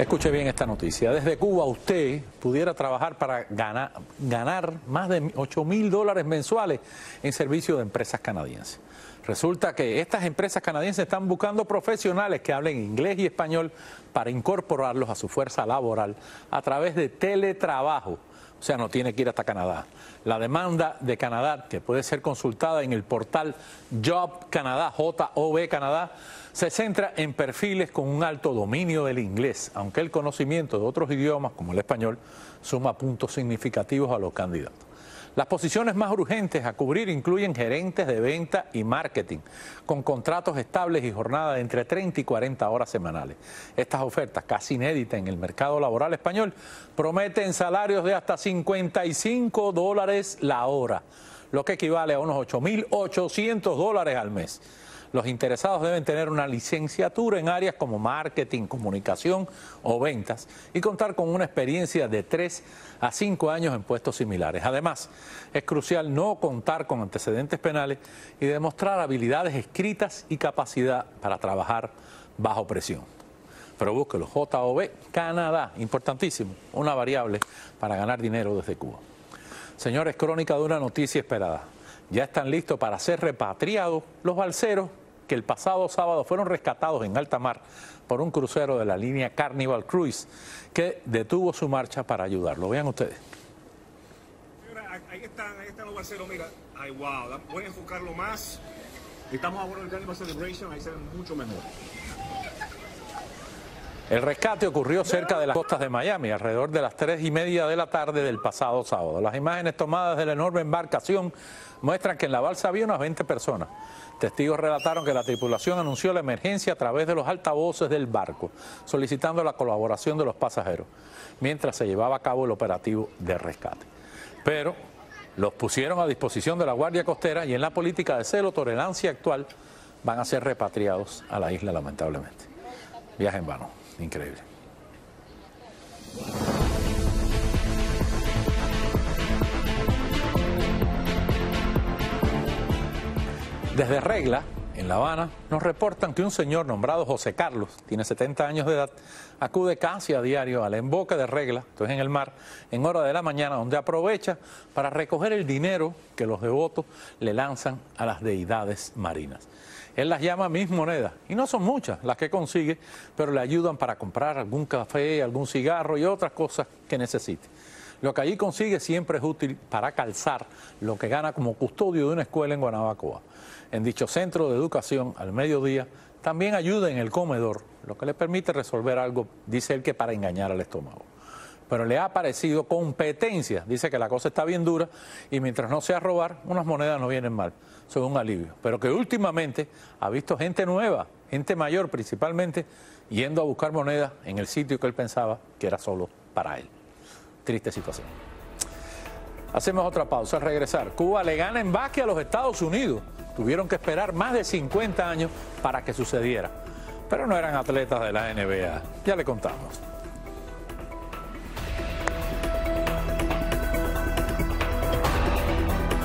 Escuche bien esta noticia. Desde Cuba usted pudiera trabajar para ganar más de $8.000 mensuales en servicio de empresas canadienses. Resulta que estas empresas canadienses están buscando profesionales que hablen inglés y español para incorporarlos a su fuerza laboral a través de teletrabajo. O sea, no tiene que ir hasta Canadá. La demanda de Canadá, que puede ser consultada en el portal Job Canadá, J-O-B Canadá, se centra en perfiles con un alto dominio del inglés, aunque el conocimiento de otros idiomas, como el español, suma puntos significativos a los candidatos. Las posiciones más urgentes a cubrir incluyen gerentes de venta y marketing, con contratos estables y jornada de entre 30 y 40 horas semanales. Estas ofertas, casi inéditas en el mercado laboral español, prometen salarios de hasta $55 la hora, lo que equivale a unos $8.800 al mes. Los interesados deben tener una licenciatura en áreas como marketing, comunicación o ventas y contar con una experiencia de 3 a 5 años en puestos similares. Además, es crucial no contar con antecedentes penales y demostrar habilidades escritas y capacidad para trabajar bajo presión. Pero búsquelo, JOB Canadá, importantísimo, una variable para ganar dinero desde Cuba. Señores, crónica de una noticia esperada. Ya están listos para ser repatriados los balseros que el pasado sábado fueron rescatados en alta mar por un crucero de la línea Carnival Cruise que detuvo su marcha para ayudarlo. Vean ustedes. Ahí están los balseros, mira. Ay, wow, voy a enfocarlo más. Estamos a bordo del Carnival Celebration, ahí se ven mucho mejor. El rescate ocurrió cerca de las costas de Miami, alrededor de las 3:30 de la tarde del pasado sábado. Las imágenes tomadas de la enorme embarcación muestran que en la balsa había unas 20 personas. Testigos relataron que la tripulación anunció la emergencia a través de los altavoces del barco, solicitando la colaboración de los pasajeros, mientras se llevaba a cabo el operativo de rescate. Pero los pusieron a disposición de la Guardia Costera y en la política de cero tolerancia actual van a ser repatriados a la isla, lamentablemente. Viaje en vano. Increíble. Desde Regla, en La Habana, nos reportan que un señor nombrado José Carlos, tiene 70 años de edad, acude casi a diario al emboque de Regla, esto es en el mar, en hora de la mañana, donde aprovecha para recoger el dinero que los devotos le lanzan a las deidades marinas. Él las llama mis monedas, y no son muchas las que consigue, pero le ayudan para comprar algún café, algún cigarro y otras cosas que necesite. Lo que allí consigue siempre es útil para calzar lo que gana como custodio de una escuela en Guanabacoa. En dicho centro de educación, al mediodía, también ayuda en el comedor, lo que le permite resolver algo, dice él, que para engañar al estómago. Pero le ha parecido competencia, dice que la cosa está bien dura y mientras no sea robar, unas monedas no vienen mal, son un alivio. Pero que últimamente ha visto gente nueva, gente mayor principalmente, yendo a buscar monedas en el sitio que él pensaba que era solo para él. Triste situación. Hacemos otra pausa. Al regresar, Cuba le gana en básquet a los Estados Unidos. Tuvieron que esperar más de 50 años para que sucediera. Pero no eran atletas de la NBA. Ya le contamos.